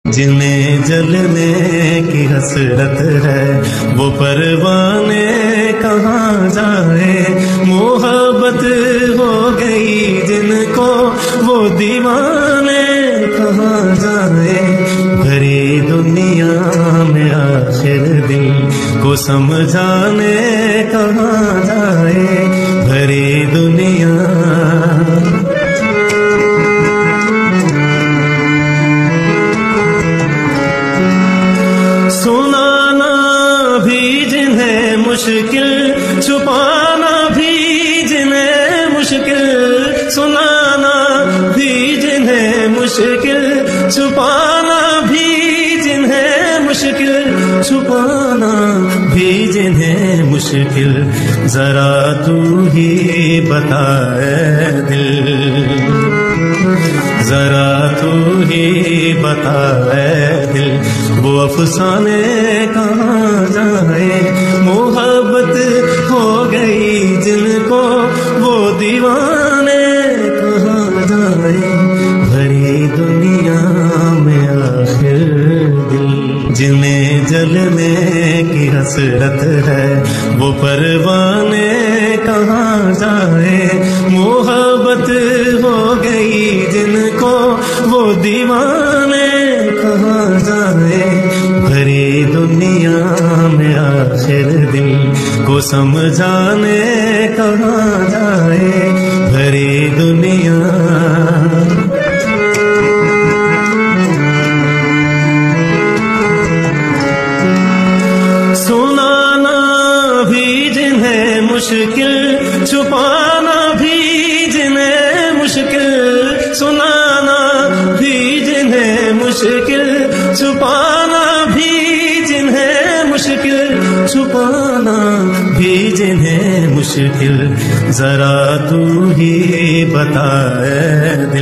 जिन्हें जलने की हसरत है वो परवाने कहाँ जाए। मोहब्बत हो गई जिनको वो दीवाने कहाँ जाए। भरी दुनिया में आखिर दिल को समझाने कहाँ जाए। भरी दुनिया सुनाना भी जिन्हें मुश्किल, छुपाना भी जिन्हें मुश्किल। सुनाना भी जिन्हें मुश्किल, छुपाना भी जिन्हें मुश्किल। छुपाना भी जिन्हें मुश्किल। जरा तू ही बता ऐ दिल, जरा तू ही बता ऐ दिल, वो अफसाने कहाँ जाए। मोहब्बत हो गई जिनको वो दीवाने कहाँ जाए। भरी दुनिया में आखिर दिल, जिन्हें जलने की हसरत है वो परवाने कहाँ जाए। मोहब्बत हो गई जिनको वो दीवाने कहाँ जाए। भरी दुनिया में आखिर दिल को समझाने कहाँ जाए। भरी दुनिया सुनाना भी जिन्हें मुश्किल, छुपाना भी जिन्हें मुश्किल। सुनाना भी जिन्हें मुश्किल, छुपाना भी जिन्हें मुश्किल। छुपाना भी जिन्हें मुश्किल। जरा तू ही बता ऐ